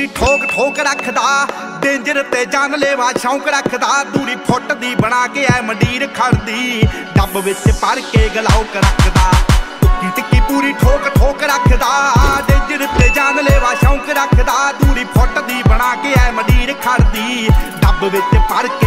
पूरी ठोक ठोक रखदा, डेंजर ते जानलेवा शौक रखदा। दूरी फुट दी बना के ऐ मंडीर खड़दी, डब विच भर के गलौक रखदा। तुक्की तिक्की पूरी ठोक ठोक रखदा, डेंजर ते जानलेवा शौक रखदा। दूरी फुट दी बना के ऐ मंडीर खड़दी, डब विच भर के